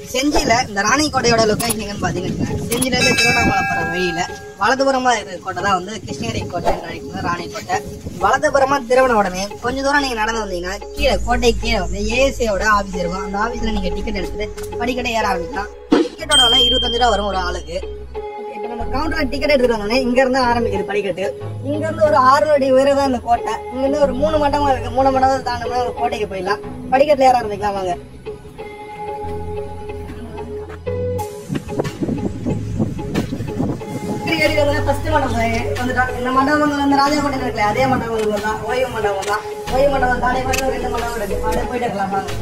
செஞ்சியில இந்த ராணிக்கோட்டையோட லொகேஷன் எங்கன்னு பாத்தீங்கன்னா செஞ்சில இருந்து திருவண்ணாமலை போற வழியில வலதுபுறமா இருக்கிற கோட்டை தான் வந்து கிருஷ்ணகிரி கோட்டை அழைക്കുന്നത് ராணிக்கோட்டை. வலதுபுறமா திருவண்ண உடனே கொஞ்ச தூரம் நீங்க நடந்து வந்தீங்கன்னா கீழே கோட்டை கீழே வந்து ஏஎஸ்ஐயோட ஆபீஸ் இருக்கும். அந்த ஆபீஸ்ல நீங்க டிக்கெட் எடுத்துட்டு படிக்கட்டை ஏற ஆரம்பிக்கலாம். டிக்கெட்டோட 25 ரூபா வரும் ஒரு ஆளுக்கு. இப்ப நம்ம கவுண்டர்ல டிக்கெட் எடுத்துட்டு வந்தோடனே இங்க இருந்து ஆரம்பிக்குது படிக்கட்டு. இங்க இருந்து ஒரு 6 அடி உயரம் தான் இந்த கோட்டை. இங்க இருந்து ஒரு 3 மண்டபம் இருக்கு. 3 மண்டபம் தாண்டோம்னா ஒரு கோட்டைக்கு போயிடலாம். படிக்கட்டுல ஏற ஆரம்பிக்கலாம் வாங்க. ஃபர்ஸ்ட் மண்டபம் வந்துட்டோம். இந்த மண்டபம் வந்து ராஜா கோட்டை இருக்குல்ல அதே மண்டபம் தான். ஓய்வு மண்டபம் தான். ஓய்வு மண்டபம் தானே 2 மண்டபம் இருக்கு. அப்படியே போயிட்டு இருக்கலாம் வாங்க.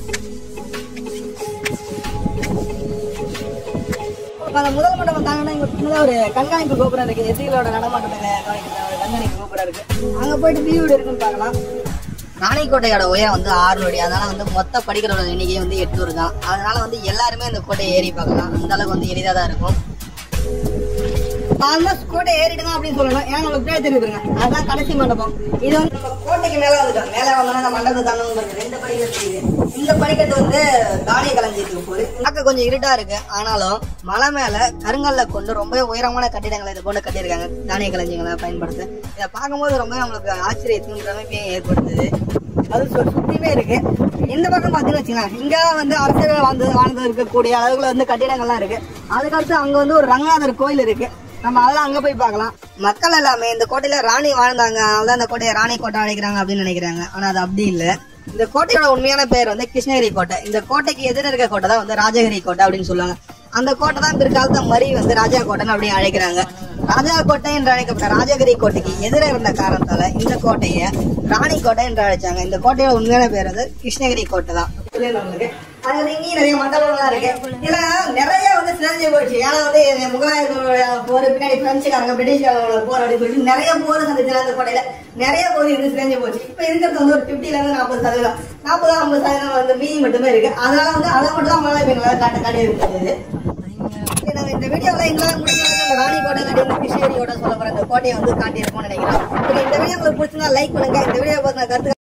அந்த முதல் மண்டபம் தாங்கன்னா இங்க ஒரு கண்காணிப்பு கோபுரம் இருக்கு. எதிரிகளோட நடமாட்டத்தை கண்காணிப்பு கோபுரம் இருக்கு. அங்க போயிட்டு வியூ இருக்குன்னு பாக்கலாம். ராணிக்கோட்டையோட உயரம் வந்து 6 அடி. அதனால வந்து மொத்த படிக்கிறோட எண்ணிக்கை வந்து 800 தான். அதனால வந்து எல்லாருமே இந்த கோட்டையை ஏறி பார்க்கலாம். அந்த அளவுக்கு வந்து எளிதா தான் இருக்கும். ஆல்மோஸ்ட் கோட்டை ஏறிடுங்க அப்படின்னு சொல்லணும். ஏன்னா நம்மளுக்கு பேர் தெரியுதுங்க. அதுதான் கடைசி மண்டபம். இது வந்து நம்ம கோட்டைக்கு மேல வந்துட்டோம். மேல வந்தோம்னா இந்த மண்டபத்தை தாண்டவங்க 2 படிக்கட்டு இருக்குது. இந்த படிக்கட்டு வந்து தானிய களஞ்சியத்துக்கு போகுது. பார்க்க கொஞ்சம் இருட்டா இருக்கு. ஆனாலும் மலை மேல கருங்கல்ல கொண்டு ரொம்ப உயரமான கட்டிடங்களை இதை கொண்டு கட்டியிருக்காங்க. தானிய களஞ்சியங்களை பயன்படுத்த இதை பார்க்கும்போது ரொம்ப நம்மளுக்கு ஆச்சரியத்தையும் பிரமிப்பையும் ஏற்படுத்துது. அது சுத்தியுமே இருக்கு. இந்த பக்கம் பாத்தீங்கன்னு வச்சுக்கலாம், இங்க வந்து அரசியல் வாழ்ந்து இருக்கக்கூடிய அளவுக்குள்ள வந்து கட்டிடங்கள்லாம் இருக்கு. அதுக்கடுத்து அங்க வந்து ஒரு ரங்கநாதர் கோயில் இருக்கு. நம்ம அதெல்லாம் அங்க போய் பார்க்கலாம். மக்கள் எல்லாமே இந்த கோட்டையில ராணி வாழ்ந்தாங்க, அதனால இந்த கோட்டையை ராணி கோட்டை அழைக்கிறாங்க அப்படின்னு நினைக்கிறாங்க. ஆனா அது அப்படி இல்ல. இந்த கோட்டையோட உண்மையான பேர் வந்து கிருஷ்ணகிரி கோட்டை. இந்த கோட்டைக்கு எதிர இருக்க கோட்டை தான் வந்து ராஜகிரி கோட்டை அப்படின்னு சொல்லுவாங்க. அந்த கோட்டை தான் பிற்காலத்தை மறி வந்து ராஜா கோட்டைன்னு அப்படின்னு அழைக்கிறாங்க. ராஜா கோட்டை என்று அழைக்கப்பட்ட ராஜகிரி கோட்டைக்கு எதிர இருந்த காரணத்தால இந்த கோட்டைய ராணி கோட்டை என்று அழைச்சாங்க. இந்த கோட்டையோட உண்மையான பேர் வந்து கிருஷ்ணகிரி கோட்டை தான். அது இங்கேயும் நிறைய மண்டபங்கள்லாம் இருக்கு. இதுல நிறைய வந்து சிறந்து போச்சு. ஏன்னா வந்து முகலாயர்களோட போர், பின்னாடி பிரெஞ்சுக்காரங்க பிரிட்டிஷ்காரங்களோட போர் அப்படின்னு சொல்லிட்டு நிறைய போர் சந்திச்சு அந்த கோட்டையில நிறைய போர் இருந்து சிறந்து போச்சு. இப்ப இருக்கிறது வந்து ஒரு 50ல இருந்து 40%, 40-50% வந்து மீதி மட்டுமே இருக்கு. அதனால வந்து அதை மட்டும் தான் மழை பெண்களால் காட்டி இருந்தது. இந்த வீடியோல எங்களால் முடிஞ்ச இந்த ராணி கோட்டை கிருஷ்ணகிரியோட சொல்ல போற இந்த கோட்டையை வந்து காட்டி இருக்கும்னு நினைக்கிறேன். இந்த வீடியோ உங்களுக்கு பிடிச்சிருந்தா லைக் பண்ணுங்க. இந்த வீடியோ பார்த்து கருத்து